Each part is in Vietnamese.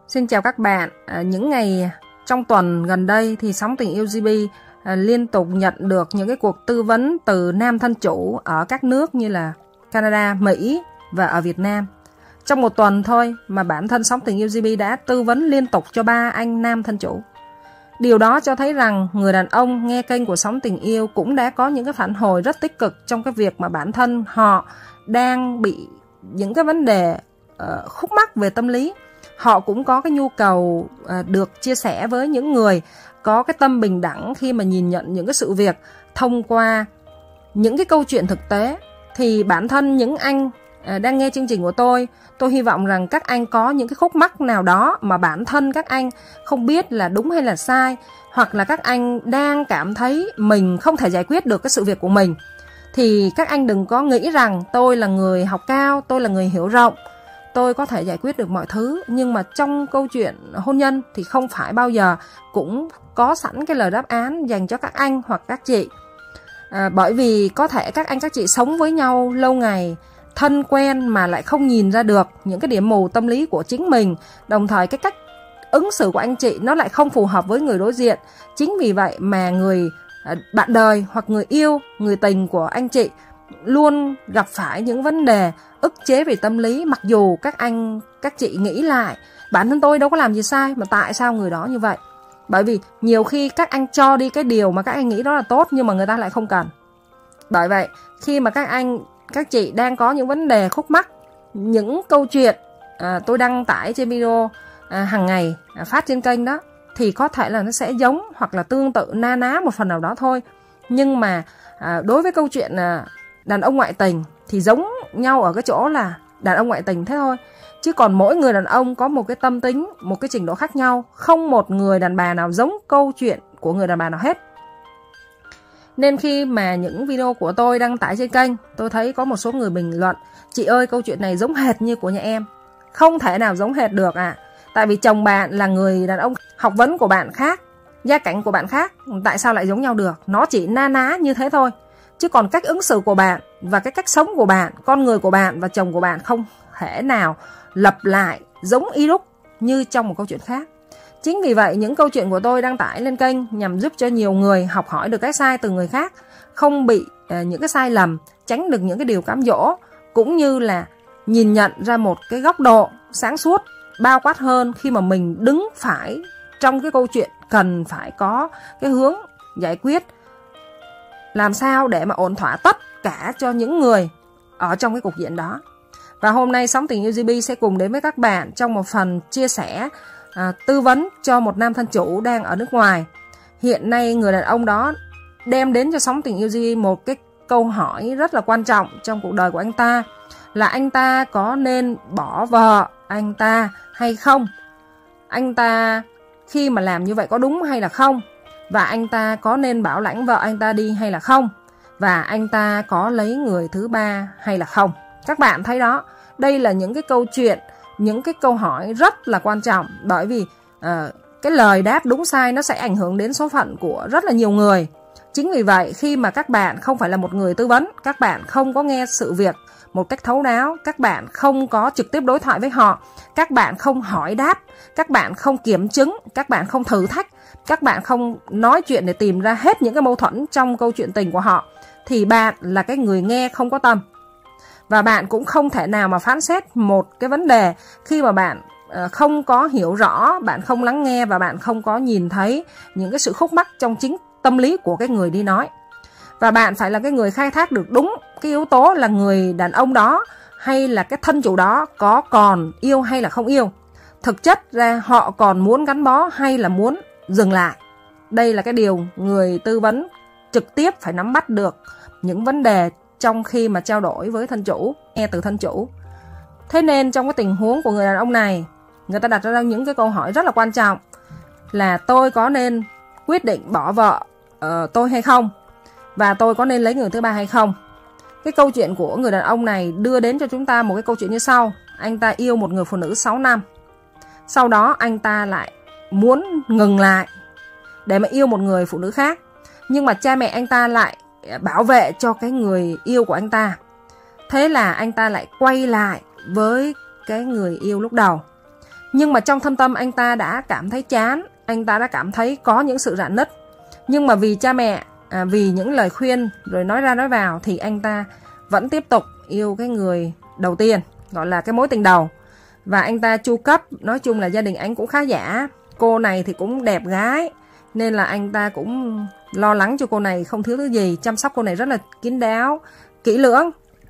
Xin chào các bạn. Những ngày trong tuần gần đây thì Sóng Tình Yêu GB liên tục nhận được những cái cuộc tư vấn từ nam thân chủ ở các nước như là Canada, Mỹ và ở Việt Nam. Trong một tuần thôi mà bản thân Sóng Tình Yêu GB đã tư vấn liên tục cho 3 anh nam thân chủ. Điều đó cho thấy rằng người đàn ông nghe kênh của Sóng Tình Yêu cũng đã có những cái phản hồi rất tích cực trong cái việc mà bản thân họ đang bị những cái vấn đề khúc mắc về tâm lý. Họ cũng có cái nhu cầu được chia sẻ với những người có cái tâm bình đẳng khi mà nhìn nhận những cái sự việc thông qua những cái câu chuyện thực tế. Thì bản thân những anh đang nghe chương trình của tôi hy vọng rằng các anh có những cái khúc mắc nào đó mà bản thân các anh không biết là đúng hay là sai, hoặc là các anh đang cảm thấy mình không thể giải quyết được cái sự việc của mình. Thì các anh đừng có nghĩ rằng tôi là người học cao, tôi là người hiểu rộng, tôi có thể giải quyết được mọi thứ. Nhưng mà trong câu chuyện hôn nhân thì không phải bao giờ cũng có sẵn cái lời đáp án dành cho các anh hoặc các chị. Bởi vì có thể các anh các chị sống với nhau lâu ngày, thân quen mà lại không nhìn ra được những cái điểm mù tâm lý của chính mình. Đồng thời cái cách ứng xử của anh chị nó lại không phù hợp với người đối diện. Chính vì vậy mà người bạn đời hoặc người yêu, người tình của anh chị luôn gặp phải những vấn đề ức chế về tâm lý. Mặc dù các anh, các chị nghĩ lại bản thân tôi đâu có làm gì sai, mà tại sao người đó như vậy? Bởi vì nhiều khi các anh cho đi cái điều mà các anh nghĩ đó là tốt, nhưng mà người ta lại không cần. Bởi vậy khi mà các anh, các chị đang có những vấn đề khúc mắc, những câu chuyện tôi đăng tải trên video hàng ngày phát trên kênh đó, thì có thể là nó sẽ giống hoặc là tương tự na ná một phần nào đó thôi. Nhưng mà đối với câu chuyện đàn ông ngoại tình thì giống nhau ở cái chỗ là đàn ông ngoại tình thế thôi. Chứ còn mỗi người đàn ông có một cái tâm tính, một cái trình độ khác nhau. Không một người đàn bà nào giống câu chuyện của người đàn bà nào hết. Nên khi mà những video của tôi đăng tải trên kênh, tôi thấy có một số người bình luận: chị ơi, câu chuyện này giống hệt như của nhà em. Không thể nào giống hệt được tại vì chồng bạn là người đàn ông, học vấn của bạn khác, gia cảnh của bạn khác, tại sao lại giống nhau được? Nó chỉ na ná như thế thôi. Chứ còn cách ứng xử của bạn và cái cách sống của bạn, con người của bạn và chồng của bạn không thể nào lặp lại giống y đúc như trong một câu chuyện khác. Chính vì vậy những câu chuyện của tôi đăng tải lên kênh nhằm giúp cho nhiều người học hỏi được cái sai từ người khác, không bị những cái sai lầm, tránh được những cái điều cám dỗ, cũng như là nhìn nhận ra một cái góc độ sáng suốt, bao quát hơn khi mà mình đứng phải trong cái câu chuyện cần phải có cái hướng giải quyết làm sao để mà ổn thỏa tất cả cho những người ở trong cái cục diện đó. Và hôm nay Sóng Tình Yêu GB sẽ cùng đến với các bạn trong một phần chia sẻ tư vấn cho một nam thân chủ đang ở nước ngoài. Hiện nay người đàn ông đó đem đến cho Sóng Tình Yêu GB một cái câu hỏi rất là quan trọng trong cuộc đời của anh ta, là anh ta có nên bỏ vợ anh ta hay không? Anh ta khi mà làm như vậy có đúng hay là không? Và anh ta có nên bảo lãnh vợ anh ta đi hay là không? Và anh ta có lấy người thứ ba hay là không? Các bạn thấy đó, đây là những cái câu chuyện, những cái câu hỏi rất là quan trọng. Bởi vì cái lời đáp đúng sai nó sẽ ảnh hưởng đến số phận của rất là nhiều người. Chính vì vậy khi mà các bạn không phải là một người tư vấn, các bạn không có nghe sự việc một cách thấu đáo, các bạn không có trực tiếp đối thoại với họ, các bạn không hỏi đáp, các bạn không kiểm chứng, các bạn không thử thách, các bạn không nói chuyện để tìm ra hết những cái mâu thuẫn trong câu chuyện tình của họ, thì bạn là cái người nghe không có tâm. Và bạn cũng không thể nào mà phán xét một cái vấn đề khi mà bạn không có hiểu rõ, bạn không lắng nghe và bạn không có nhìn thấy những cái sự khúc mắc trong chính tâm lý của cái người đi nói. Và bạn phải là cái người khai thác được đúng cái yếu tố là người đàn ông đó hay là cái thân chủ đó có còn yêu hay là không yêu. Thực chất ra họ còn muốn gắn bó hay là muốn dừng lại. Đây là cái điều người tư vấn trực tiếp phải nắm bắt được những vấn đề trong khi mà trao đổi với thân chủ, nghe từ thân chủ. Thế nên trong cái tình huống của người đàn ông này, người ta đặt ra những cái câu hỏi rất là quan trọng là tôi có nên quyết định bỏ vợ tôi hay không? Và tôi có nên lấy người thứ ba hay không? Cái câu chuyện của người đàn ông này đưa đến cho chúng ta một cái câu chuyện như sau. Anh ta yêu một người phụ nữ 6 năm. Sau đó anh ta lại muốn ngừng lại để mà yêu một người phụ nữ khác. Nhưng mà cha mẹ anh ta lại bảo vệ cho cái người yêu của anh ta. Thế là anh ta lại quay lại với cái người yêu lúc đầu. Nhưng mà trong thâm tâm anh ta đã cảm thấy chán, anh ta đã cảm thấy có những sự rạn nứt. Nhưng mà vì cha mẹ, vì những lời khuyên rồi nói ra nói vào, thì anh ta vẫn tiếp tục yêu cái người đầu tiên, gọi là cái mối tình đầu. Và anh ta chu cấp, nói chung là gia đình anh cũng khá giả. Cô này thì cũng đẹp gái, nên là anh ta cũng lo lắng cho cô này không thiếu thứ gì, chăm sóc cô này rất là kín đáo, kỹ lưỡng.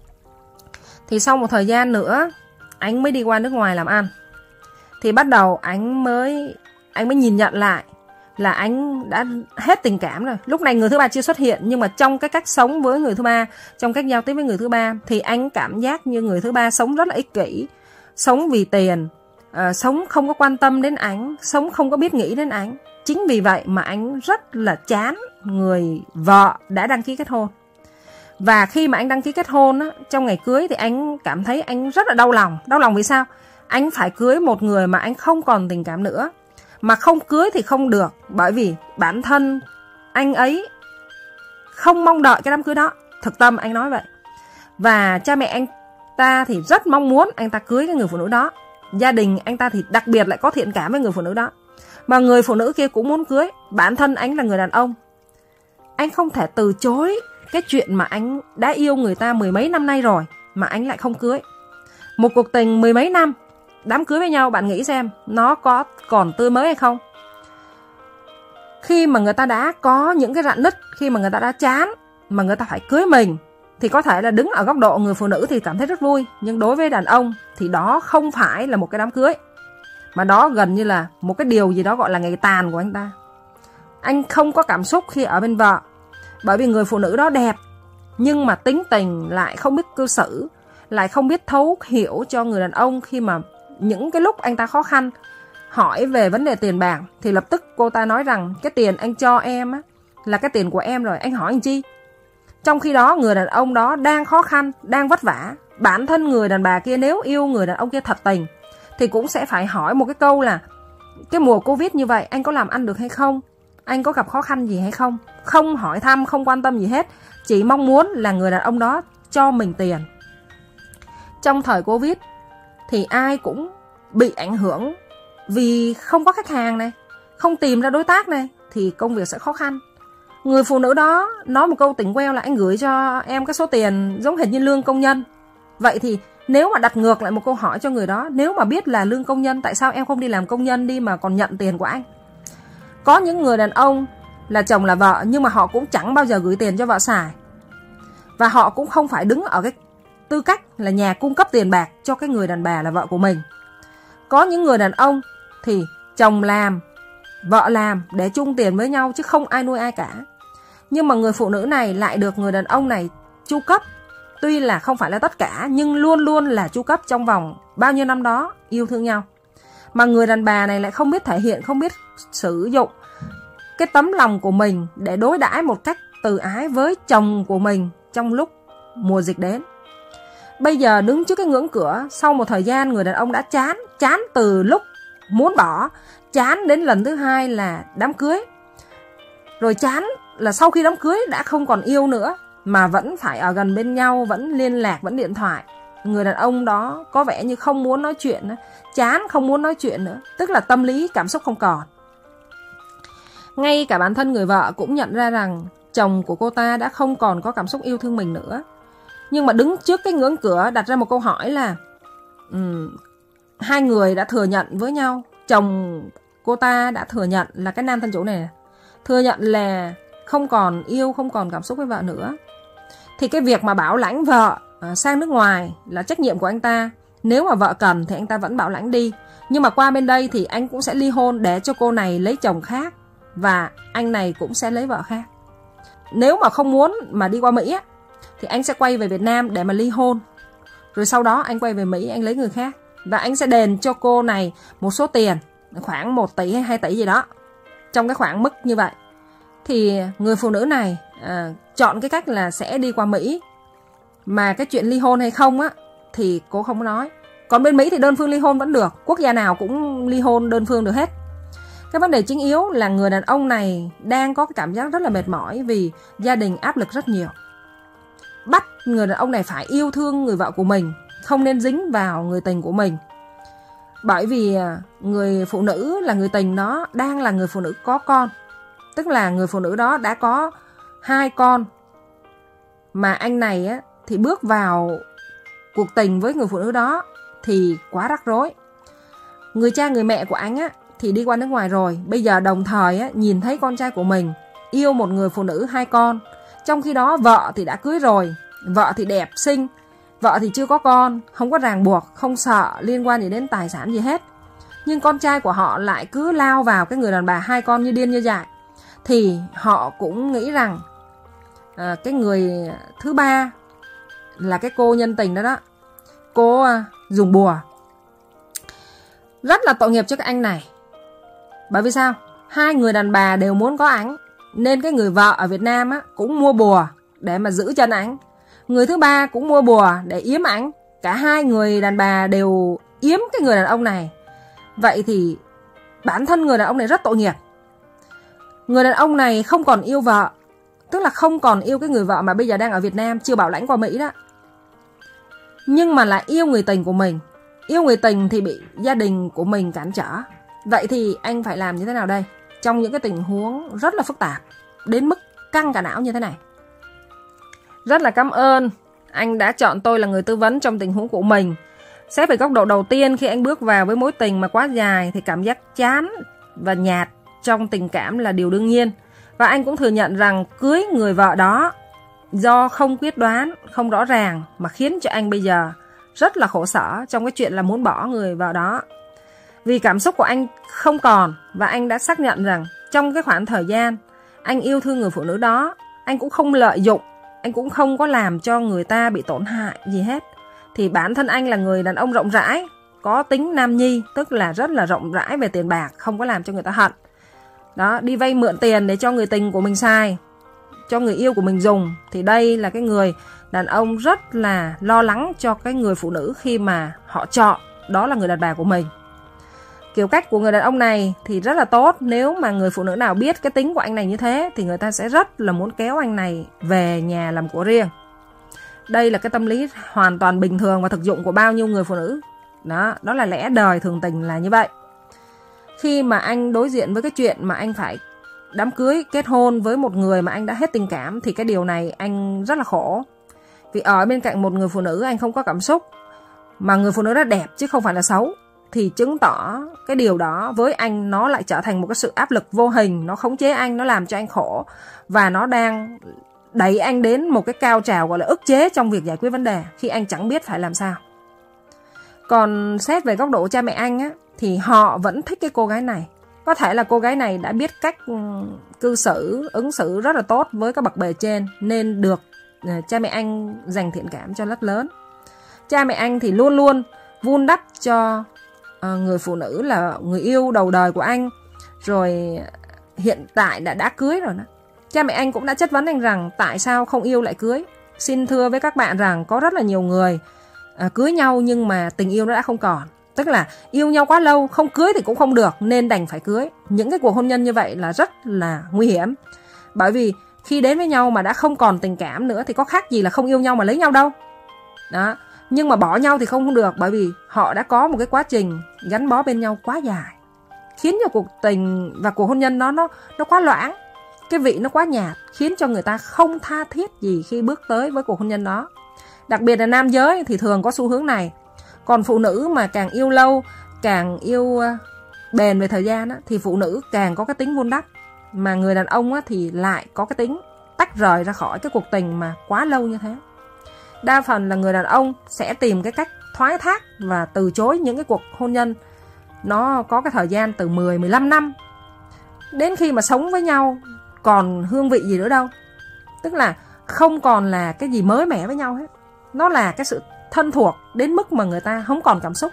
Thì sau một thời gian nữa, anh mới đi qua nước ngoài làm ăn. Thì bắt đầu anh mới nhìn nhận lại là anh đã hết tình cảm rồi. Lúc này người thứ ba chưa xuất hiện, nhưng mà trong cái cách sống với người thứ ba, trong cách giao tiếp với người thứ ba, thì anh cảm giác như người thứ ba sống rất là ích kỷ, sống vì tiền, sống không có quan tâm đến anh, sống không có biết nghĩ đến anh. Chính vì vậy mà anh rất là chán người vợ đã đăng ký kết hôn. Và khi mà anh đăng ký kết hôn á, trong ngày cưới thì anh cảm thấy anh rất là đau lòng. Đau lòng vì sao? Anh phải cưới một người mà anh không còn tình cảm nữa. Mà không cưới thì không được, bởi vì bản thân anh ấy không mong đợi cái đám cưới đó. Thực tâm anh nói vậy. Và cha mẹ anh ta thì rất mong muốn anh ta cưới cái người phụ nữ đó. Gia đình anh ta thì đặc biệt lại có thiện cảm với người phụ nữ đó. Mà người phụ nữ kia cũng muốn cưới. Bản thân anh là người đàn ông, anh không thể từ chối cái chuyện mà anh đã yêu người ta mười mấy năm nay rồi mà anh lại không cưới. Một cuộc tình mười mấy năm, đám cưới với nhau, bạn nghĩ xem nó có còn tươi mới hay không? Khi mà người ta đã có những cái rạn nứt, khi mà người ta đã chán mà người ta phải cưới mình, thì có thể là đứng ở góc độ người phụ nữ thì cảm thấy rất vui. Nhưng đối với đàn ông thì đó không phải là một cái đám cưới, mà đó gần như là một cái điều gì đó gọi là ngày tàn của anh ta. Anh không có cảm xúc khi ở bên vợ, bởi vì người phụ nữ đó đẹp, nhưng mà tính tình lại không biết cư xử, lại không biết thấu hiểu cho người đàn ông. Khi mà những cái lúc anh ta khó khăn, hỏi về vấn đề tiền bạc, thì lập tức cô ta nói rằng cái tiền anh cho em á, là cái tiền của em rồi, anh hỏi anh chi? Trong khi đó người đàn ông đó đang khó khăn, đang vất vả. Bản thân người đàn bà kia nếu yêu người đàn ông kia thật tình thì cũng sẽ phải hỏi một cái câu là cái mùa Covid như vậy anh có làm ăn được hay không? Anh có gặp khó khăn gì hay không? Không hỏi thăm, không quan tâm gì hết, chỉ mong muốn là người đàn ông đó cho mình tiền. Trong thời Covid thì ai cũng bị ảnh hưởng vì không có khách hàng này, không tìm ra đối tác này, thì công việc sẽ khó khăn. Người phụ nữ đó nói một câu tỉnh queo là anh gửi cho em cái số tiền giống hệt như lương công nhân. Vậy thì nếu mà đặt ngược lại một câu hỏi cho người đó, nếu mà biết là lương công nhân, tại sao em không đi làm công nhân đi mà còn nhận tiền của anh? Có những người đàn ông là chồng là vợ, nhưng mà họ cũng chẳng bao giờ gửi tiền cho vợ xài. Và họ cũng không phải đứng ở cái tư cách là nhà cung cấp tiền bạc cho cái người đàn bà là vợ của mình. Có những người đàn ông thì chồng làm, vợ làm để chung tiền với nhau, chứ không ai nuôi ai cả. Nhưng mà người phụ nữ này lại được người đàn ông này chu cấp. Tuy là không phải là tất cả, nhưng luôn luôn là chu cấp trong vòng bao nhiêu năm đó yêu thương nhau. Mà người đàn bà này lại không biết thể hiện, không biết sử dụng cái tấm lòng của mình để đối đãi một cách từ ái với chồng của mình trong lúc mùa dịch đến. Bây giờ đứng trước cái ngưỡng cửa, sau một thời gian người đàn ông đã chán từ lúc muốn bỏ, chán đến lần thứ hai là đám cưới. Rồi chán là sau khi đám cưới đã không còn yêu nữa, mà vẫn phải ở gần bên nhau, vẫn liên lạc, vẫn điện thoại. Người đàn ông đó có vẻ như không muốn nói chuyện nữa, chán không muốn nói chuyện nữa, tức là tâm lý cảm xúc không còn. Ngay cả bản thân người vợ cũng nhận ra rằng chồng của cô ta đã không còn có cảm xúc yêu thương mình nữa. Nhưng mà đứng trước cái ngưỡng cửa đặt ra một câu hỏi là hai người đã thừa nhận với nhau, chồng cô ta đã thừa nhận là cái nam thân chủ này thừa nhận là không còn yêu, không còn cảm xúc với vợ nữa. Thì cái việc mà bảo lãnh vợ sang nước ngoài là trách nhiệm của anh ta. Nếu mà vợ cần thì anh ta vẫn bảo lãnh đi. Nhưng mà qua bên đây thì anh cũng sẽ ly hôn để cho cô này lấy chồng khác, và anh này cũng sẽ lấy vợ khác. Nếu mà không muốn mà đi qua Mỹ á, thì anh sẽ quay về Việt Nam để mà ly hôn. Rồi sau đó anh quay về Mỹ, anh lấy người khác. Và anh sẽ đền cho cô này một số tiền, khoảng 1 tỷ hay 2 tỷ gì đó. Trong cái khoảng mức như vậy. Thì người phụ nữ này chọn cái cách là sẽ đi qua Mỹ. Mà cái chuyện ly hôn hay không á thì cô không nói. Còn bên Mỹ thì đơn phương ly hôn vẫn được. Quốc gia nào cũng ly hôn đơn phương được hết. Cái vấn đề chính yếu là người đàn ông này đang có cái cảm giác rất là mệt mỏi vì gia đình áp lực rất nhiều. Bắt người đàn ông này phải yêu thương người vợ của mình, không nên dính vào người tình của mình. Bởi vì người phụ nữ là người tình đó đang là người phụ nữ có con. Tức là người phụ nữ đó đã có 2 con. Mà anh này á, thì bước vào cuộc tình với người phụ nữ đó thì quá rắc rối. Người cha người mẹ của anh á, thì đi qua nước ngoài rồi. Bây giờ đồng thời á, nhìn thấy con trai của mình yêu một người phụ nữ 2 con. Trong khi đó vợ thì đã cưới rồi. Vợ thì đẹp xinh. Vợ thì chưa có con. Không có ràng buộc. Không sợ liên quan gì đến tài sản gì hết. Nhưng con trai của họ lại cứ lao vào cái người đàn bà 2 con như điên như dại. Thì họ cũng nghĩ rằng cái người thứ ba là cái cô nhân tình đó đó, cô dùng bùa. Rất là tội nghiệp cho cái anh này. Bởi vì sao? 2 người đàn bà đều muốn có ảnh, nên cái người vợ ở Việt Nam á, cũng mua bùa để mà giữ chân ảnh. Người thứ ba cũng mua bùa để yếm ảnh. Cả 2 người đàn bà đều yếm cái người đàn ông này. Vậy thì bản thân người đàn ông này rất tội nghiệp. Người đàn ông này không còn yêu vợ, tức là không còn yêu cái người vợ mà bây giờ đang ở Việt Nam, chưa bảo lãnh qua Mỹ đó. Nhưng mà lại yêu người tình của mình. Yêu người tình thì bị gia đình của mình cản trở. Vậy thì anh phải làm như thế nào đây? Trong những cái tình huống rất là phức tạp, đến mức căng cả não như thế này. Rất là cảm ơn anh đã chọn tôi là người tư vấn trong tình huống của mình. Xét về góc độ đầu tiên, khi anh bước vào với mối tình mà quá dài thì cảm giác chán và nhạt trong tình cảm là điều đương nhiên. Và anh cũng thừa nhận rằng cưới người vợ đó do không quyết đoán, không rõ ràng mà khiến cho anh bây giờ rất là khổ sở trong cái chuyện là muốn bỏ người vợ đó. Vì cảm xúc của anh không còn, và anh đã xác nhận rằng trong cái khoảng thời gian anh yêu thương người phụ nữ đó, anh cũng không lợi dụng, anh cũng không có làm cho người ta bị tổn hại gì hết. Thì bản thân anh là người đàn ông rộng rãi, có tính nam nhi, tức là rất là rộng rãi về tiền bạc, không có làm cho người ta hận. Đó, đi vay mượn tiền để cho người tình của mình xài, cho người yêu của mình dùng. Thì đây là cái người đàn ông rất là lo lắng cho cái người phụ nữ khi mà họ chọn đó là người đàn bà của mình. Kiểu cách của người đàn ông này thì rất là tốt. Nếu mà người phụ nữ nào biết cái tính của anh này như thế thì người ta sẽ rất là muốn kéo anh này về nhà làm của riêng. Đây là cái tâm lý hoàn toàn bình thường và thực dụng của bao nhiêu người phụ nữ. Đó là lẽ đời thường tình là như vậy. Khi mà anh đối diện với cái chuyện mà anh phải đám cưới, kết hôn với một người mà anh đã hết tình cảm, thì cái điều này anh rất là khổ. Vì ở bên cạnh một người phụ nữ anh không có cảm xúc, mà người phụ nữ đó đẹp chứ không phải là xấu, thì chứng tỏ cái điều đó với anh nó lại trở thành một cái sự áp lực vô hình. Nó khống chế anh, nó làm cho anh khổ, và nó đang đẩy anh đến một cái cao trào gọi là ức chế trong việc giải quyết vấn đề, khi anh chẳng biết phải làm sao. Còn xét về góc độ cha mẹ anh á, thì họ vẫn thích cái cô gái này. Có thể là cô gái này đã biết cách cư xử, ứng xử rất là tốt với các bậc bề trên, nên được cha mẹ anh dành thiện cảm cho rất lớn. Cha mẹ anh thì luôn luôn vun đắp cho người phụ nữ là người yêu đầu đời của anh. Rồi hiện tại đã cưới rồi đó. Cha mẹ anh cũng đã chất vấn anh rằng tại sao không yêu lại cưới. Xin thưa với các bạn rằng có rất là nhiều người cưới nhau nhưng mà tình yêu nó đã không còn. Tức là yêu nhau quá lâu, không cưới thì cũng không được, nên đành phải cưới. Những cái cuộc hôn nhân như vậy là rất là nguy hiểm. Bởi vì khi đến với nhau mà đã không còn tình cảm nữa thì có khác gì là không yêu nhau mà lấy nhau đâu. Đó. Nhưng mà bỏ nhau thì không được, bởi vì họ đã có một cái quá trình gắn bó bên nhau quá dài, khiến cho cuộc tình và cuộc hôn nhân nó quá loãng. Cái vị nó quá nhạt, khiến cho người ta không tha thiết gì khi bước tới với cuộc hôn nhân đó. Đặc biệt là nam giới thì thường có xu hướng này. Còn phụ nữ mà càng yêu lâu, càng yêu bền về thời gian á, thì phụ nữ càng có cái tính vun đắp. Mà người đàn ông á, thì lại có cái tính tách rời ra khỏi cái cuộc tình mà quá lâu như thế. Đa phần là người đàn ông sẽ tìm cái cách thoái thác và từ chối những cái cuộc hôn nhân nó có cái thời gian từ 10-15 năm. Đến khi mà sống với nhau còn hương vị gì nữa đâu. Tức là không còn là cái gì mới mẻ với nhau hết. Nó là cái sự thân thuộc đến mức mà người ta không còn cảm xúc.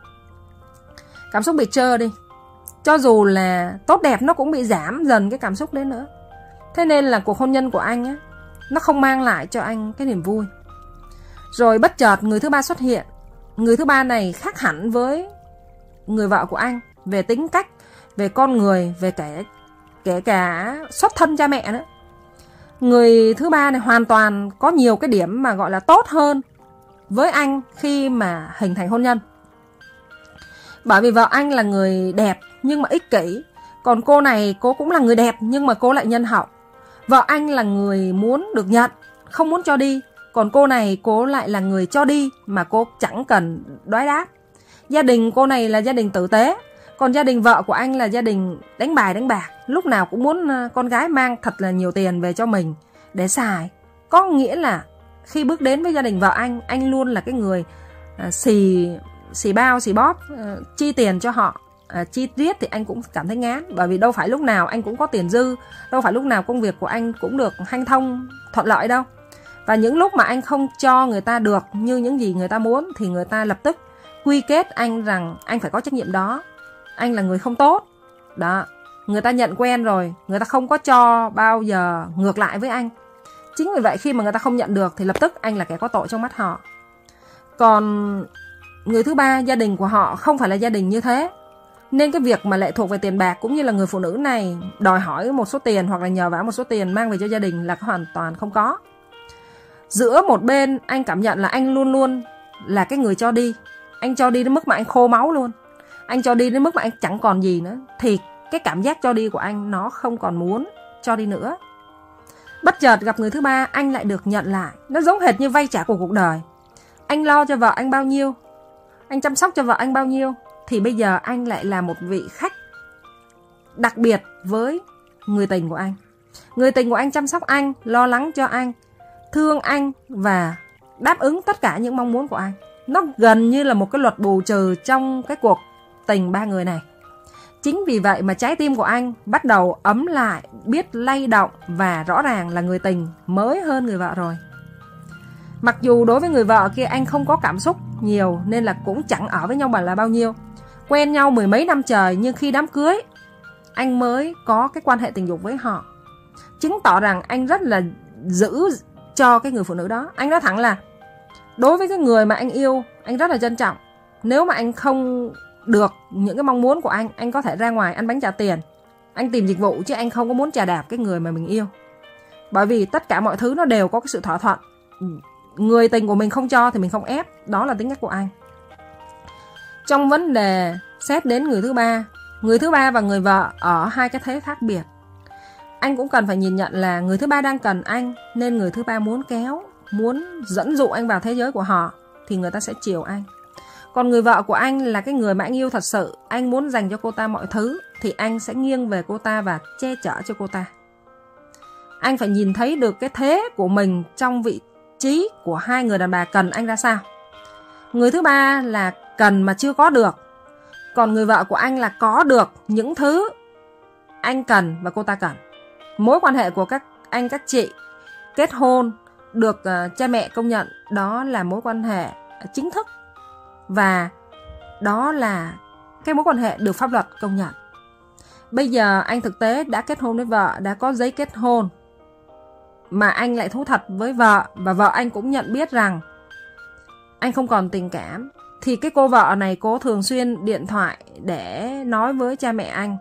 Cảm xúc bị trơ đi. Cho dù là tốt đẹp nó cũng bị giảm dần cái cảm xúc đến nữa. Thế nên là cuộc hôn nhân của anh á, nó không mang lại cho anh cái niềm vui. Rồi bất chợt người thứ ba xuất hiện. Người thứ ba này khác hẳn với người vợ của anh về tính cách, về con người, về kể cả xuất thân cha mẹ nữa. Người thứ ba này hoàn toàn có nhiều cái điểm mà gọi là tốt hơn với anh khi mà hình thành hôn nhân. Bởi vì vợ anh là người đẹp nhưng mà ích kỷ. Còn cô này, cô cũng là người đẹp nhưng mà cô lại nhân hậu. Vợ anh là người muốn được nhận, không muốn cho đi. Còn cô này, cô lại là người cho đi mà cô chẳng cần đói đáp. Gia đình cô này là gia đình tử tế. Còn gia đình vợ của anh là gia đình đánh bài đánh bạc. Lúc nào cũng muốn con gái mang thật là nhiều tiền về cho mình để xài. Có nghĩa là khi bước đến với gia đình vợ anh luôn là cái người xì bao, xì bóp, chi tiền cho họ. Chi tiết thì anh cũng cảm thấy ngán. Bởi vì đâu phải lúc nào anh cũng có tiền dư, đâu phải lúc nào công việc của anh cũng được hanh thông, thuận lợi đâu. Và những lúc mà anh không cho người ta được như những gì người ta muốn thì người ta lập tức quy kết anh rằng anh phải có trách nhiệm đó. Anh là người không tốt. Đó, người ta nhận quen rồi, người ta không có cho bao giờ ngược lại với anh. Chính vì vậy khi mà người ta không nhận được thì lập tức anh là kẻ có tội trong mắt họ. Còn người thứ ba, gia đình của họ không phải là gia đình như thế. Nên cái việc mà lệ thuộc về tiền bạc cũng như là người phụ nữ này đòi hỏi một số tiền hoặc là nhờ vả một số tiền mang về cho gia đình là hoàn toàn không có. Giữa một bên anh cảm nhận là anh luôn luôn là cái người cho đi. Anh cho đi đến mức mà anh khô máu luôn. Anh cho đi đến mức mà anh chẳng còn gì nữa. Thì cái cảm giác cho đi của anh nó không còn muốn cho đi nữa. Bất chợt gặp người thứ ba, anh lại được nhận lại. Nó giống hệt như vay trả của cuộc đời. Anh lo cho vợ anh bao nhiêu, anh chăm sóc cho vợ anh bao nhiêu, thì bây giờ anh lại là một vị khách đặc biệt với người tình của anh. Người tình của anh chăm sóc anh, lo lắng cho anh, thương anh và đáp ứng tất cả những mong muốn của anh. Nó gần như là một cái luật bù trừ trong cái cuộc tình ba người này. Chính vì vậy mà trái tim của anh bắt đầu ấm lại, biết lay động và rõ ràng là người tình mới hơn người vợ rồi. Mặc dù đối với người vợ kia anh không có cảm xúc nhiều nên là cũng chẳng ở với nhau là bao nhiêu. Quen nhau mười mấy năm trời nhưng khi đám cưới anh mới có cái quan hệ tình dục với họ. Chứng tỏ rằng anh rất là giữ cho cái người phụ nữ đó. Anh nói thẳng là đối với cái người mà anh yêu, anh rất là trân trọng. Nếu mà anh không được những cái mong muốn của anh có thể ra ngoài ăn bánh trả tiền, anh tìm dịch vụ, chứ anh không có muốn chà đạp cái người mà mình yêu. Bởi vì tất cả mọi thứ nó đều có cái sự thỏa thuận. Người tình của mình không cho thì mình không ép. Đó là tính cách của anh. Trong vấn đề xét đến người thứ ba và người vợ ở hai cái thế khác biệt. Anh cũng cần phải nhìn nhận là người thứ ba đang cần anh, nên người thứ ba muốn kéo, muốn dẫn dụ anh vào thế giới của họ thì người ta sẽ chiều anh. Còn người vợ của anh là cái người mà anh yêu thật sự, anh muốn dành cho cô ta mọi thứ thì anh sẽ nghiêng về cô ta và che chở cho cô ta. Anh phải nhìn thấy được cái thế của mình trong vị trí của hai người đàn bà cần anh ra sao. Người thứ ba là cần mà chưa có được. Còn người vợ của anh là có được những thứ anh cần và cô ta cần. Mối quan hệ của các anh các chị kết hôn được cha mẹ công nhận, đó là mối quan hệ chính thức. Và đó là cái mối quan hệ được pháp luật công nhận. Bây giờ anh thực tế đã kết hôn với vợ, đã có giấy kết hôn, mà anh lại thú thật với vợ, và vợ anh cũng nhận biết rằng anh không còn tình cảm. Thì cái cô vợ này cô thường xuyên điện thoại để nói với cha mẹ anh,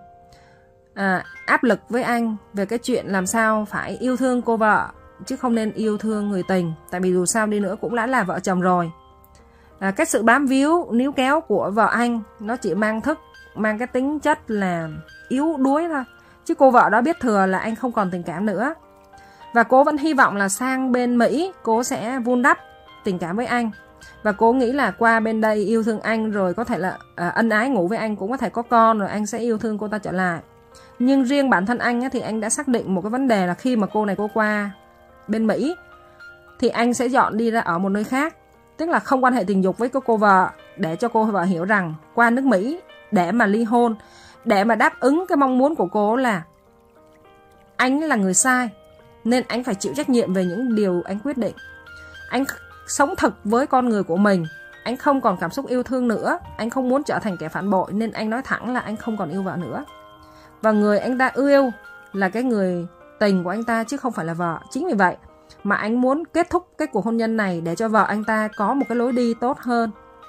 áp lực với anh về cái chuyện làm sao phải yêu thương cô vợ chứ không nên yêu thương người tình. Tại vì dù sao đi nữa cũng đã là vợ chồng rồi. Cái sự bám víu, níu kéo của vợ anh nó chỉ mang cái tính chất là yếu đuối thôi. Chứ cô vợ đó biết thừa là anh không còn tình cảm nữa. Và cô vẫn hy vọng là sang bên Mỹ cô sẽ vun đắp tình cảm với anh. Và cô nghĩ là qua bên đây yêu thương anh rồi có thể là ân ái ngủ với anh, cũng có thể có con rồi anh sẽ yêu thương cô ta trở lại. Nhưng riêng bản thân anh thì anh đã xác định một cái vấn đề là khi mà cô này cô qua bên Mỹ thì anh sẽ dọn đi ra ở một nơi khác. Tức là không quan hệ tình dục với cô vợ, để cho cô vợ hiểu rằng qua nước Mỹ để mà ly hôn, để mà đáp ứng cái mong muốn của cô là anh là người sai, nên anh phải chịu trách nhiệm về những điều anh quyết định. Anh sống thực với con người của mình, anh không còn cảm xúc yêu thương nữa, anh không muốn trở thành kẻ phản bội, nên anh nói thẳng là anh không còn yêu vợ nữa. Và người anh ta yêu là cái người tình của anh ta chứ không phải là vợ. Chính vì vậy mà anh muốn kết thúc cái cuộc hôn nhân này để cho vợ anh ta có một cái lối đi tốt hơn.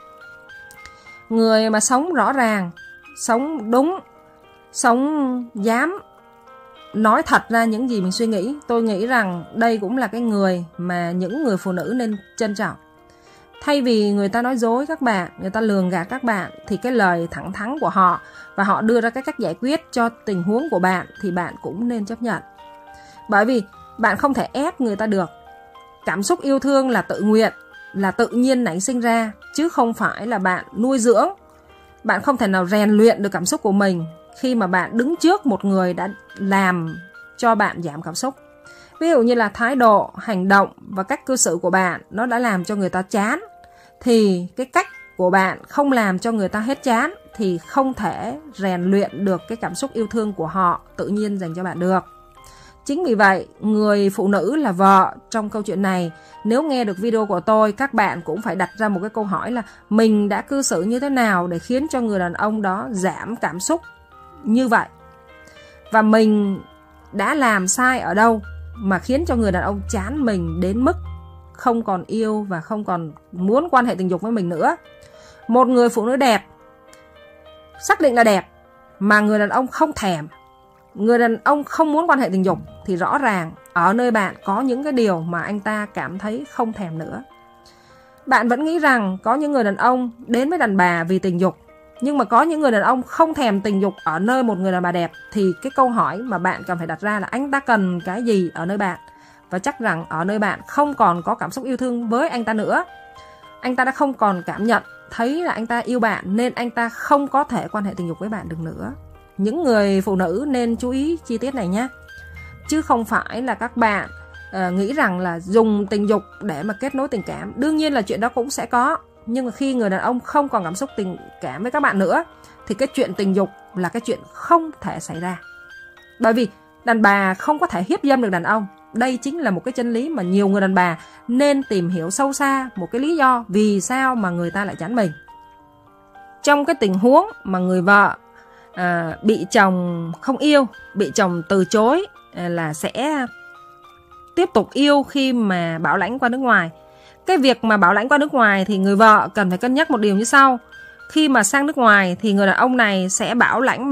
Người mà sống rõ ràng, sống đúng, sống dám nói thật ra những gì mình suy nghĩ, tôi nghĩ rằng đây cũng là cái người mà những người phụ nữ nên trân trọng. Thay vì người ta nói dối các bạn, người ta lường gạt các bạn, thì cái lời thẳng thắn của họ và họ đưa ra cái cách giải quyết cho tình huống của bạn thì bạn cũng nên chấp nhận. Bởi vì bạn không thể ép người ta được. Cảm xúc yêu thương là tự nguyện, là tự nhiên nảy sinh ra, chứ không phải là bạn nuôi dưỡng. Bạn không thể nào rèn luyện được cảm xúc của mình khi mà bạn đứng trước một người đã làm cho bạn giảm cảm xúc. Ví dụ như là thái độ, hành động và cách cư xử của bạn nó đã làm cho người ta chán, thì cái cách của bạn không làm cho người ta hết chán thì không thể rèn luyện được cái cảm xúc yêu thương của họ tự nhiên dành cho bạn được. Chính vì vậy, người phụ nữ là vợ trong câu chuyện này, nếu nghe được video của tôi, các bạn cũng phải đặt ra một cái câu hỏi là mình đã cư xử như thế nào để khiến cho người đàn ông đó giảm cảm xúc như vậy? Và mình đã làm sai ở đâu mà khiến cho người đàn ông chán mình đến mức không còn yêu và không còn muốn quan hệ tình dục với mình nữa? Một người phụ nữ đẹp, xác định là đẹp, mà người đàn ông không thèm, người đàn ông không muốn quan hệ tình dục, thì rõ ràng ở nơi bạn có những cái điều mà anh ta cảm thấy không thèm nữa. Bạn vẫn nghĩ rằng có những người đàn ông đến với đàn bà vì tình dục, nhưng mà có những người đàn ông không thèm tình dục ở nơi một người đàn bà đẹp, thì cái câu hỏi mà bạn cần phải đặt ra là anh ta cần cái gì ở nơi bạn? Và chắc rằng ở nơi bạn không còn có cảm xúc yêu thương với anh ta nữa. Anh ta đã không còn cảm nhận thấy là anh ta yêu bạn, nên anh ta không có thể quan hệ tình dục với bạn được nữa. Những người phụ nữ nên chú ý chi tiết này nhé. Chứ không phải là các bạn nghĩ rằng là dùng tình dục để mà kết nối tình cảm. Đương nhiên là chuyện đó cũng sẽ có, nhưng mà khi người đàn ông không còn cảm xúc tình cảm với các bạn nữa thì cái chuyện tình dục là cái chuyện không thể xảy ra. Bởi vì đàn bà không có thể hiếp dâm được đàn ông. Đây chính là một cái chân lý mà nhiều người đàn bà nên tìm hiểu sâu xa, một cái lý do vì sao mà người ta lại chán mình. Trong cái tình huống mà người vợ bị chồng không yêu, bị chồng từ chối, là sẽ tiếp tục yêu khi mà bảo lãnh qua nước ngoài. Cái việc mà bảo lãnh qua nước ngoài thì người vợ cần phải cân nhắc một điều như sau. Khi mà sang nước ngoài thì người đàn ông này sẽ bảo lãnh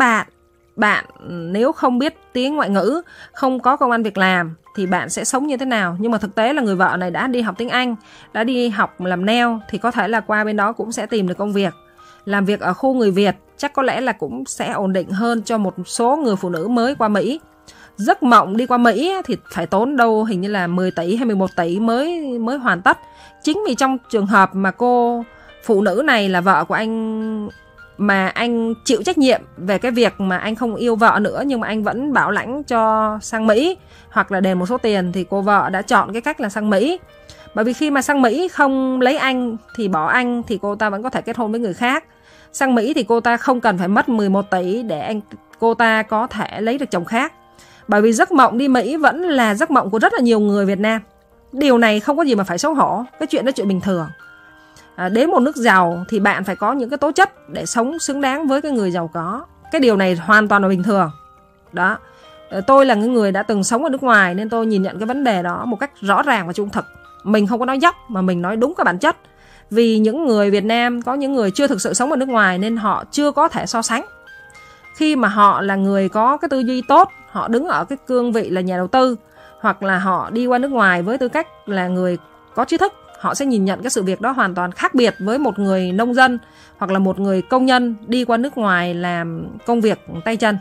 bạn nếu không biết tiếng ngoại ngữ, không có công ăn việc làm thì bạn sẽ sống như thế nào. Nhưng mà thực tế là người vợ này đã đi học tiếng Anh, đã đi học làm nail, thì có thể là qua bên đó cũng sẽ tìm được công việc. Làm việc ở khu người Việt chắc có lẽ là cũng sẽ ổn định hơn cho một số người phụ nữ mới qua Mỹ. Giấc mộng đi qua Mỹ thì phải tốn đâu hình như là 10 tỷ hay 11 tỷ mới hoàn tất. Chính vì trong trường hợp mà cô phụ nữ này là vợ của anh, mà anh chịu trách nhiệm về cái việc mà anh không yêu vợ nữa, nhưng mà anh vẫn bảo lãnh cho sang Mỹ hoặc là đền một số tiền, thì cô vợ đã chọn cái cách là sang Mỹ. Bởi vì khi mà sang Mỹ không lấy anh thì bỏ anh, thì cô ta vẫn có thể kết hôn với người khác. Sang Mỹ thì cô ta không cần phải mất 11 tỷ để cô ta có thể lấy được chồng khác. Bởi vì giấc mộng đi Mỹ vẫn là giấc mộng của rất là nhiều người Việt Nam. Điều này không có gì mà phải xấu hổ. Cái chuyện đó chuyện bình thường. Đến một nước giàu thì bạn phải có những cái tố chất để sống xứng đáng với cái người giàu có. Cái điều này hoàn toàn là bình thường. Đó. Tôi là người đã từng sống ở nước ngoài nên tôi nhìn nhận cái vấn đề đó một cách rõ ràng và trung thực. Mình không có nói dốc mà mình nói đúng cái bản chất. Vì những người Việt Nam có những người chưa thực sự sống ở nước ngoài nên họ chưa có thể so sánh. Khi mà họ là người có cái tư duy tốt, họ đứng ở cái cương vị là nhà đầu tư, hoặc là họ đi qua nước ngoài với tư cách là người có trí thức, họ sẽ nhìn nhận cái sự việc đó hoàn toàn khác biệt với một người nông dân hoặc là một người công nhân đi qua nước ngoài làm công việc tay chân.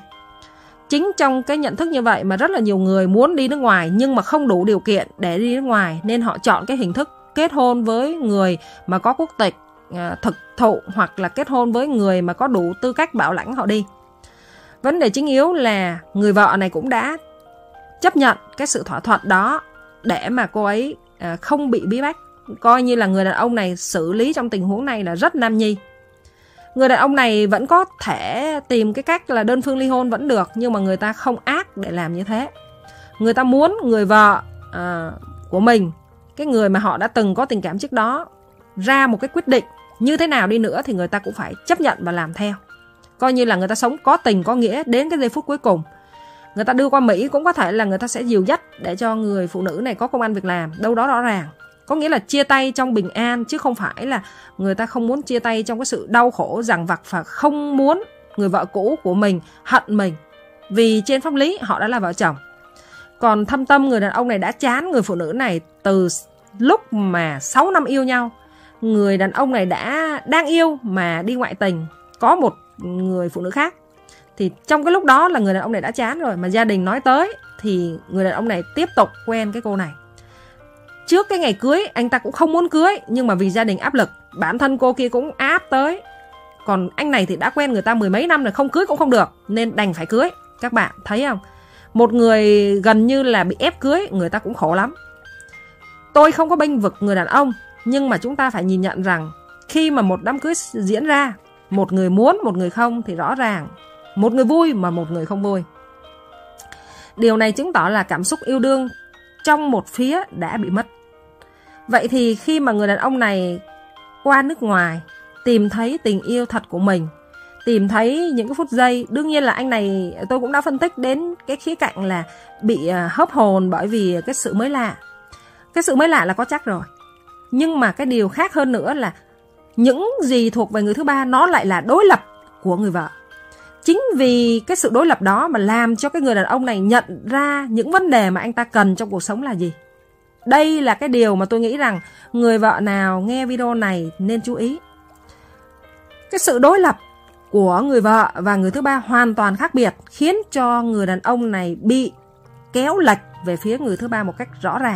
Chính trong cái nhận thức như vậy mà rất là nhiều người muốn đi nước ngoài nhưng mà không đủ điều kiện để đi nước ngoài, nên họ chọn cái hình thức kết hôn với người mà có quốc tịch thực thụ, hoặc là kết hôn với người mà có đủ tư cách bảo lãnh họ đi. Vấn đề chính yếu là người vợ này cũng đã chấp nhận cái sự thỏa thuận đó để mà cô ấy không bị bí bách. Coi như là người đàn ông này xử lý trong tình huống này là rất nam nhi. Người đàn ông này vẫn có thể tìm cái cách là đơn phương ly hôn vẫn được, nhưng mà người ta không ác để làm như thế. Người ta muốn người vợ của mình, cái người mà họ đã từng có tình cảm trước đó, ra một cái quyết định như thế nào đi nữa thì người ta cũng phải chấp nhận và làm theo. Coi như là người ta sống có tình có nghĩa đến cái giây phút cuối cùng. Người ta đưa qua Mỹ cũng có thể là người ta sẽ dìu dắt để cho người phụ nữ này có công ăn việc làm, đâu đó rõ ràng. Có nghĩa là chia tay trong bình an, chứ không phải là người ta không muốn chia tay trong cái sự đau khổ dằng vặt, và không muốn người vợ cũ của mình hận mình. Vì trên pháp lý họ đã là vợ chồng. Còn thâm tâm người đàn ông này đã chán người phụ nữ này từ lúc mà 6 năm yêu nhau. người đàn ông này đang yêu mà đi ngoại tình, có một người phụ nữ khác. Thì trong cái lúc đó là người đàn ông này đã chán rồi, mà gia đình nói tới thì người đàn ông này tiếp tục quen cái cô này. Trước cái ngày cưới anh ta cũng không muốn cưới, nhưng mà vì gia đình áp lực, bản thân cô kia cũng áp tới. Còn anh này thì đã quen người ta 10 mấy năm rồi, không cưới cũng không được, nên đành phải cưới. Các bạn thấy không? Một người gần như là bị ép cưới, người ta cũng khổ lắm. Tôi không có bênh vực người đàn ông, nhưng mà chúng ta phải nhìn nhận rằng khi mà một đám cưới diễn ra, một người muốn, một người không, thì rõ ràng một người vui mà một người không vui. Điều này chứng tỏ là cảm xúc yêu đương trong một phía đã bị mất. Vậy thì khi mà người đàn ông này qua nước ngoài tìm thấy tình yêu thật của mình, tìm thấy những cái phút giây, đương nhiên là anh này tôi cũng đã phân tích đến cái khía cạnh là bị hớp hồn bởi vì cái sự mới lạ. Cái sự mới lạ là có chắc rồi, nhưng mà cái điều khác hơn nữa là những gì thuộc về người thứ ba nó lại là đối lập của người vợ. Chính vì cái sự đối lập đó mà làm cho cái người đàn ông này nhận ra những vấn đề mà anh ta cần trong cuộc sống là gì. Đây là cái điều mà tôi nghĩ rằng người vợ nào nghe video này nên chú ý. Cái sự đối lập của người vợ và người thứ ba hoàn toàn khác biệt, khiến cho người đàn ông này bị kéo lệch về phía người thứ ba một cách rõ ràng.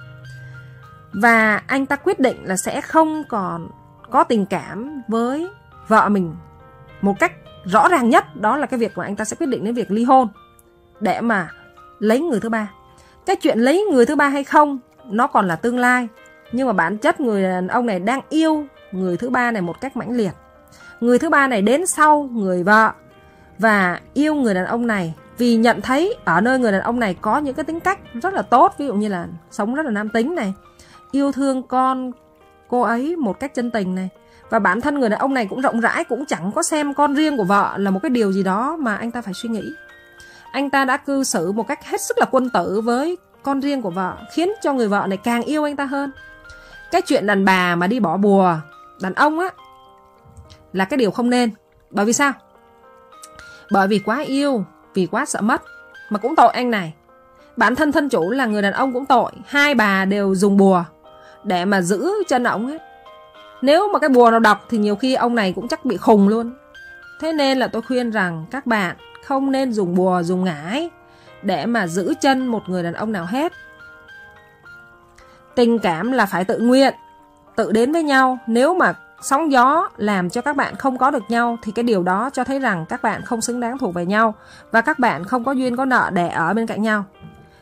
Và anh ta quyết định là sẽ không còn có tình cảm với vợ mình một cách rõ ràng nhất. Đó là cái việc mà anh ta sẽ quyết định đến việc ly hôn để mà lấy người thứ ba. Cái chuyện lấy người thứ ba hay không nó còn là tương lai, nhưng mà bản chất người đàn ông này đang yêu người thứ ba này một cách mãnh liệt. Người thứ ba này đến sau người vợ và yêu người đàn ông này vì nhận thấy ở nơi người đàn ông này có những cái tính cách rất là tốt, ví dụ như là sống rất là nam tính này, yêu thương con cô ấy một cách chân tình này. Và bản thân người đàn ông này cũng rộng rãi, cũng chẳng có xem con riêng của vợ là một cái điều gì đó mà anh ta phải suy nghĩ. Anh ta đã cư xử một cách hết sức là quân tử với con riêng của vợ, khiến cho người vợ này càng yêu anh ta hơn. Cái chuyện đàn bà mà đi bỏ bùa đàn ông á là cái điều không nên. Bởi vì sao? Bởi vì quá yêu, vì quá sợ mất. Mà cũng tội anh này. Bản thân thân chủ là người đàn ông cũng tội. Hai bà đều dùng bùa để mà giữ chân ổng ấy. Nếu mà cái bùa nào độc thì nhiều khi ông này cũng chắc bị khùng luôn. Thế nên là tôi khuyên rằng các bạn không nên dùng bùa, dùng ngải để mà giữ chân một người đàn ông nào hết. Tình cảm là phải tự nguyện, tự đến với nhau. Nếu mà sóng gió làm cho các bạn không có được nhau thì cái điều đó cho thấy rằng các bạn không xứng đáng thuộc về nhau và các bạn không có duyên có nợ để ở bên cạnh nhau.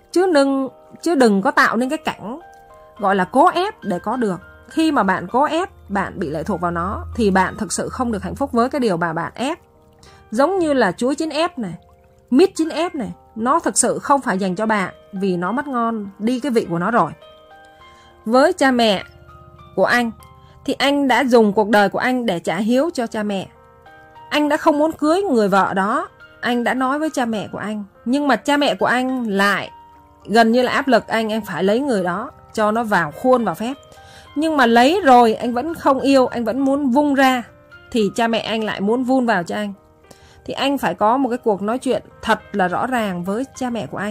Chứ đừng có tạo nên cái cảnh gọi là cố ép để có được. Khi mà bạn cố ép, bạn bị lệ thuộc vào nó thì bạn thực sự không được hạnh phúc với cái điều mà bạn ép. Giống như là chuối chín ép này, mít chín ép này, nó thực sự không phải dành cho bạn vì nó mất ngon đi cái vị của nó rồi. Với cha mẹ của anh thì anh đã dùng cuộc đời của anh để trả hiếu cho cha mẹ. Anh đã không muốn cưới người vợ đó, anh đã nói với cha mẹ của anh, nhưng mà cha mẹ của anh lại gần như là áp lực anh phải lấy người đó cho nó vào khuôn vào phép. Nhưng mà lấy rồi anh vẫn không yêu, anh vẫn muốn vung ra, thì cha mẹ anh lại muốn vun vào cho anh. Thì anh phải có một cái cuộc nói chuyện thật là rõ ràng với cha mẹ của anh.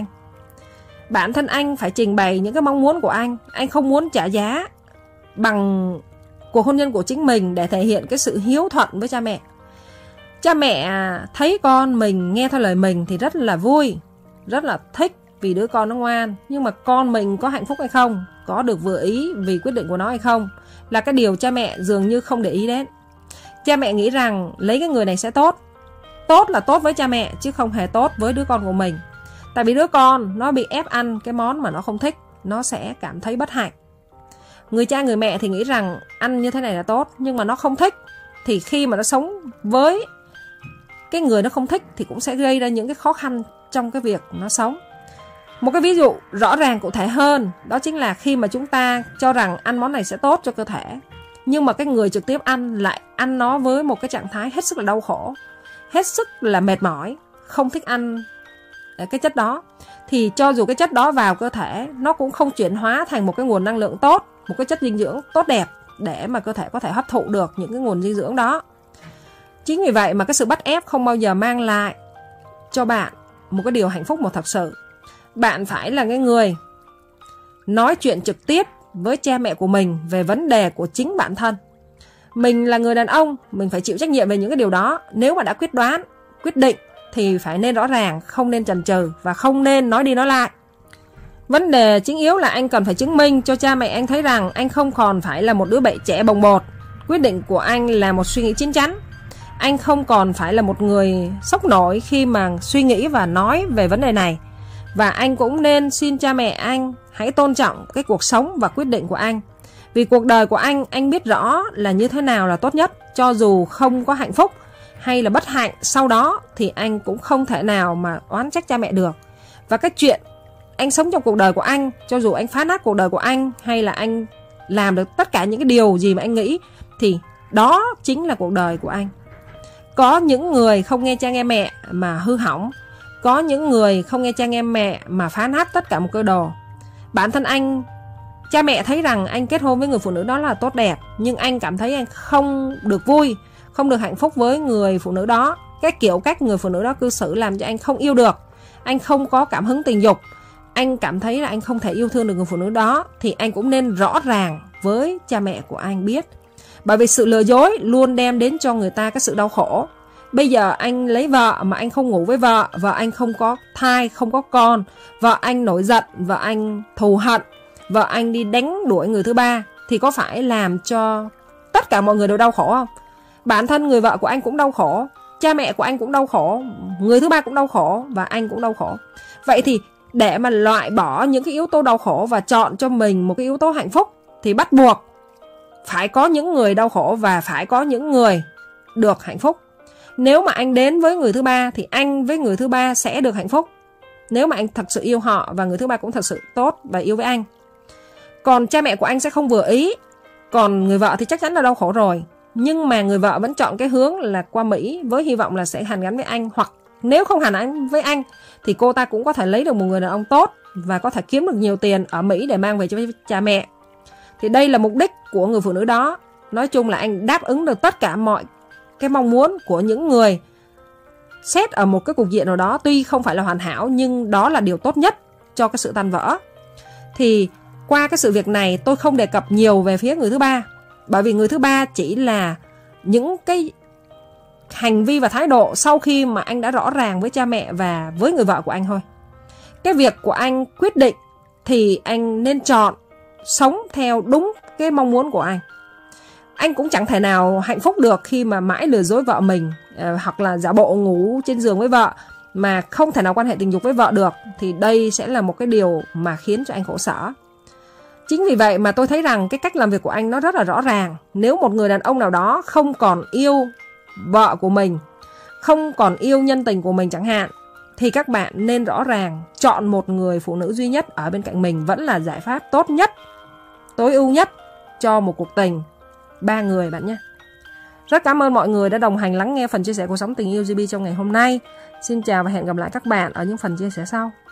Bản thân anh phải trình bày những cái mong muốn của anh. Anh không muốn trả giá bằng cuộc hôn nhân của chính mình để thể hiện cái sự hiếu thuận với cha mẹ. Cha mẹ thấy con mình nghe theo lời mình thì rất là vui, rất là thích vì đứa con nó ngoan. Nhưng mà con mình có hạnh phúc hay không, có được vừa ý vì quyết định của nó hay không, là cái điều cha mẹ dường như không để ý đến. Cha mẹ nghĩ rằng lấy cái người này sẽ tốt. Tốt là tốt với cha mẹ chứ không hề tốt với đứa con của mình. Tại vì đứa con nó bị ép ăn cái món mà nó không thích, nó sẽ cảm thấy bất hạnh. Người cha người mẹ thì nghĩ rằng ăn như thế này là tốt, nhưng mà nó không thích, thì khi mà nó sống với cái người nó không thích thì cũng sẽ gây ra những cái khó khăn trong cái việc nó sống. Một cái ví dụ rõ ràng cụ thể hơn, đó chính là khi mà chúng ta cho rằng ăn món này sẽ tốt cho cơ thể, nhưng mà cái người trực tiếp ăn lại ăn nó với một cái trạng thái hết sức là đau khổ, hết sức là mệt mỏi, không thích ăn cái chất đó, thì cho dù cái chất đó vào cơ thể, nó cũng không chuyển hóa thành một cái nguồn năng lượng tốt, một cái chất dinh dưỡng tốt đẹp để mà cơ thể có thể hấp thụ được những cái nguồn dinh dưỡng đó. Chính vì vậy mà cái sự bắt ép không bao giờ mang lại cho bạn một cái điều hạnh phúc một thật sự. Bạn phải là cái người nói chuyện trực tiếp với cha mẹ của mình về vấn đề của chính bản thân. Mình là người đàn ông, mình phải chịu trách nhiệm về những cái điều đó. Nếu mà đã quyết định thì phải nên rõ ràng, không nên chần chừ và không nên nói đi nói lại. Vấn đề chính yếu là anh cần phải chứng minh cho cha mẹ anh thấy rằng anh không còn phải là một đứa trẻ bồng bột. Quyết định của anh là một suy nghĩ chín chắn. Anh không còn phải là một người sốc nổi khi mà suy nghĩ và nói về vấn đề này. Và anh cũng nên xin cha mẹ anh hãy tôn trọng cái cuộc sống và quyết định của anh. Vì cuộc đời của anh biết rõ là như thế nào là tốt nhất. Cho dù không có hạnh phúc hay là bất hạnh sau đó thì anh cũng không thể nào mà oán trách cha mẹ được. Và cái chuyện anh sống trong cuộc đời của anh, cho dù anh phá nát cuộc đời của anh hay là anh làm được tất cả những cái điều gì mà anh nghĩ, thì đó chính là cuộc đời của anh. Có những người không nghe cha nghe mẹ mà hư hỏng. Có những người không nghe cha nghe mẹ mà phá nát tất cả một cơ đồ. Bản thân anh, cha mẹ thấy rằng anh kết hôn với người phụ nữ đó là tốt đẹp, nhưng anh cảm thấy anh không được vui, không được hạnh phúc với người phụ nữ đó. Cái kiểu cách người phụ nữ đó cư xử làm cho anh không yêu được. Anh không có cảm hứng tình dục. Anh cảm thấy là anh không thể yêu thương được người phụ nữ đó. Thì anh cũng nên rõ ràng với cha mẹ của anh biết. Bởi vì sự lừa dối luôn đem đến cho người ta cái sự đau khổ. Bây giờ anh lấy vợ mà anh không ngủ với vợ, vợ anh không có thai, không có con, vợ anh nổi giận, vợ anh thù hận, vợ anh đi đánh đuổi người thứ ba, thì có phải làm cho tất cả mọi người đều đau khổ không? Bản thân người vợ của anh cũng đau khổ, cha mẹ của anh cũng đau khổ, người thứ ba cũng đau khổ và anh cũng đau khổ. Vậy thì để mà loại bỏ những cái yếu tố đau khổ và chọn cho mình một cái yếu tố hạnh phúc thì bắt buộc phải có những người đau khổ và phải có những người được hạnh phúc. Nếu mà anh đến với người thứ ba thì anh với người thứ ba sẽ được hạnh phúc. Nếu mà anh thật sự yêu họ và người thứ ba cũng thật sự tốt và yêu với anh. Còn cha mẹ của anh sẽ không vừa ý. Còn người vợ thì chắc chắn là đau khổ rồi. Nhưng mà người vợ vẫn chọn cái hướng là qua Mỹ với hy vọng là sẽ hàn gắn với anh. Hoặc nếu không hàn gắn với anh thì cô ta cũng có thể lấy được một người đàn ông tốt và có thể kiếm được nhiều tiền ở Mỹ để mang về cho cha mẹ. Thì đây là mục đích của người phụ nữ đó. Nói chung là anh đáp ứng được tất cả mọi cái mong muốn của những người xét ở một cái cục diện nào đó. Tuy không phải là hoàn hảo nhưng đó là điều tốt nhất cho cái sự tan vỡ. Thì qua cái sự việc này tôi không đề cập nhiều về phía người thứ ba. Bởi vì người thứ ba chỉ là những cái hành vi và thái độ sau khi mà anh đã rõ ràng với cha mẹ và với người vợ của anh thôi. Cái việc của anh quyết định thì anh nên chọn sống theo đúng cái mong muốn của anh. Anh cũng chẳng thể nào hạnh phúc được khi mà mãi lừa dối vợ mình, hoặc là giả bộ ngủ trên giường với vợ mà không thể nào quan hệ tình dục với vợ được. Thì đây sẽ là một cái điều mà khiến cho anh khổ sở. Chính vì vậy mà tôi thấy rằng cái cách làm việc của anh nó rất là rõ ràng. Nếu một người đàn ông nào đó không còn yêu vợ của mình, không còn yêu nhân tình của mình chẳng hạn, thì các bạn nên rõ ràng chọn một người phụ nữ duy nhất ở bên cạnh mình vẫn là giải pháp tốt nhất, tối ưu nhất cho một cuộc tình 3 người bạn nhé. Rất cảm ơn mọi người đã đồng hành lắng nghe phần chia sẻ cuộc sống tình yêu GB trong ngày hôm nay. Xin chào và hẹn gặp lại các bạn ở những phần chia sẻ sau.